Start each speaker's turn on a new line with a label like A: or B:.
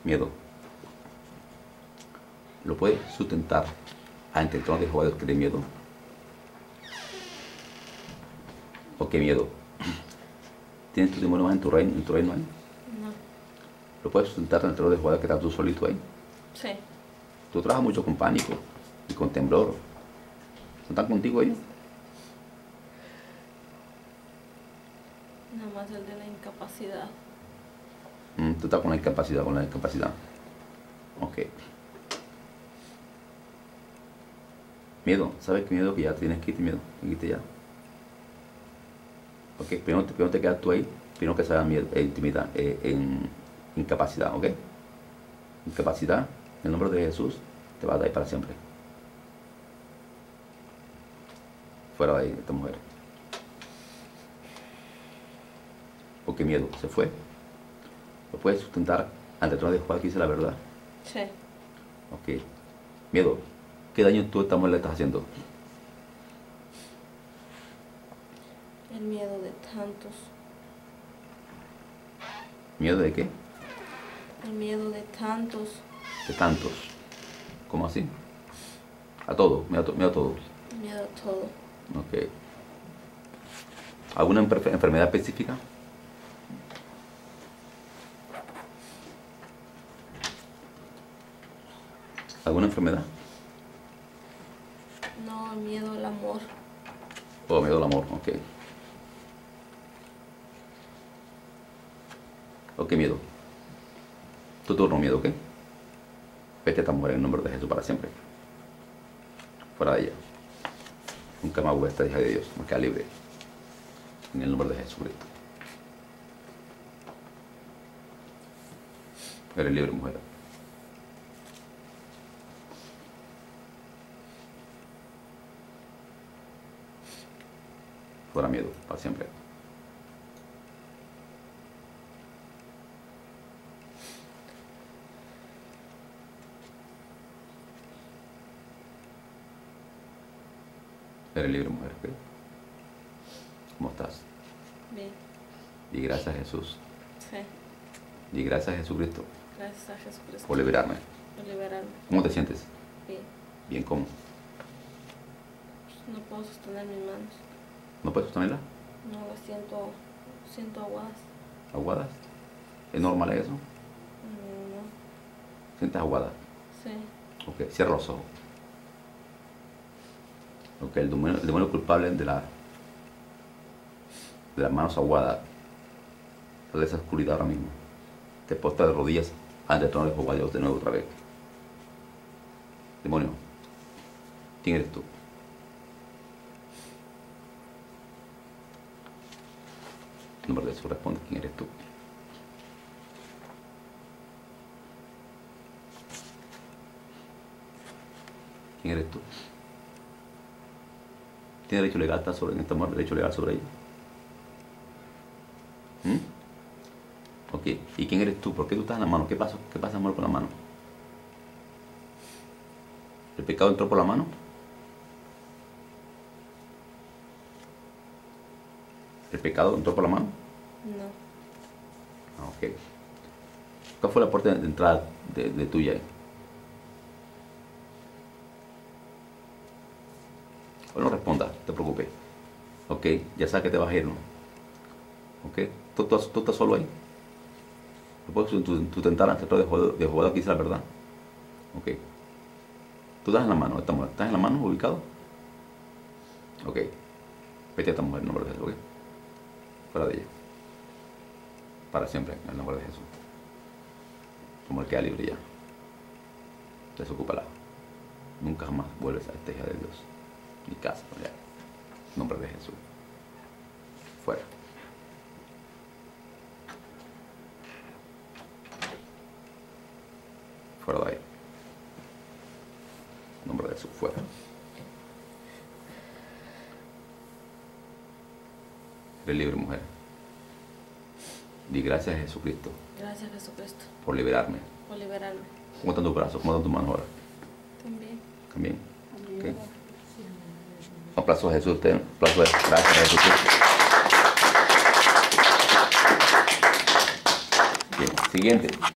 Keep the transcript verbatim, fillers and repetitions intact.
A: Miedo. ¿Lo puedes sustentar ante el trono de Jehová que de miedo? ¿O qué miedo? ¿Tienes tu demonio en tu reino, en tu reino ahí?
B: No.
A: ¿Lo puedes sustentar ante el trono de Jehová que estás tú solito ahí?
B: Sí.
A: Tú trabajas mucho con pánico y con temblor. ¿No están contigo ellos?
B: Nada más el de la incapacidad.
A: Mm, tú estás con la incapacidad, con la discapacidad. Ok. Miedo. ¿Sabes qué miedo? Que ya tienes que irte miedo. Tienes que irte ya. Ok. Primero, primero te quedas tú ahí. Primero que sea miedo, eh, intimidad, eh, en incapacidad. Ok. Incapacidad. En el nombre de Jesús te va a dar ahí para siempre. Fuera de ahí, esta mujer. Porque miedo. Se fue. Lo puedes sustentar ante el trono de Jehová que dice la verdad.
B: Sí.
A: Ok. Miedo. ¿Qué daño tú a esta mujer le estás haciendo?
B: El miedo de tantos.
A: ¿Miedo de qué?
B: El miedo de tantos.
A: De tantos. ¿Cómo así? A todo. Miedo a, to- miedo a todo.
B: Miedo a todo.
A: Ok. ¿Alguna enfer- enfermedad específica? ¿Alguna enfermedad?
B: No, miedo al amor.
A: ¿O miedo al amor? Ok. Ok, miedo. Tu turno, miedo, ¿ok? Vete a esta mujer en el nombre de Jesús para siempre. Fuera de ella. Nunca más vuelva a esta hija de Dios. Me queda libre. En el nombre de Jesucristo. Eres libre, mujer. Fuera miedo, para siempre. Eres libre, mujer, ¿ok? ¿Cómo estás?
B: Bien.
A: Y gracias a Jesús.
B: Sí.
A: Y gracias a Jesucristo
B: Gracias a Jesucristo.
A: por liberarme.
B: Por liberarme.
A: ¿Cómo te sientes?
B: Bien.
A: Bien, ¿cómo?
B: No puedo sostener mis manos.
A: ¿No puedes sostenerla?
B: No las siento. Siento aguadas.
A: ¿Aguadas? ¿Es normal eso?
B: No.
A: ¿Sientes aguada?
B: Sí.
A: Ok, cierra los ojos. Ok, el demonio, el demonio culpable de la de las manos aguadas, de esa oscuridad ahora mismo, te postra de rodillas ante el trono de Jehová Dios de nuevo otra vez. Demonio, ¿quién eres tú? En nombre de Jesús responde, ¿quién eres tú? ¿Quién eres tú? ¿Tiene derecho legal estar sobre en esta mujer, derecho legal sobre ella? ¿Mm? Ok, ¿y quién eres tú? ¿Por qué tú estás en la mano? ¿Qué pasa, qué pasa, amor, con la mano? ¿El pecado entró por la mano? ¿El pecado entró por la mano?
B: No.
A: Ah, ok. ¿Cuál fue la puerta de entrada de, de tuya? Bueno, no responda, no te preocupes. Ok, ya sabes que te vas a ir, ¿no? Ok, ¿tú, tú, tú estás solo ahí? ¿Tú puedes tu, tu, tu tentar ante el trono de Jehová, de Jehová que dice la verdad? Ok. Tú estás en la mano de esta mujer. ¿Estás en la mano ubicado? Ok. Vete a esta mujer en el nombre de Jesús, ¿ok? Fuera de ella. Para siempre, en el nombre de Jesús. Tu mujer queda libre ya. Desocúpala. Nunca jamás vuelves a esta hija de Dios. Mi casa, ya. En nombre de Jesús. Fuera. Fuera de ahí. En nombre de Jesús, fuera. Eres libre, mujer. Di gracias a Jesucristo
B: Gracias a Jesucristo.
A: por liberarme.
B: Por liberarme.
A: ¿Cómo están tus brazos? ¿Cómo están tus manos ahora?
B: También.
A: También. Okay. Un aplauso a Jesús. Un aplauso a gracias a Jesucristo. Bien, siguiente.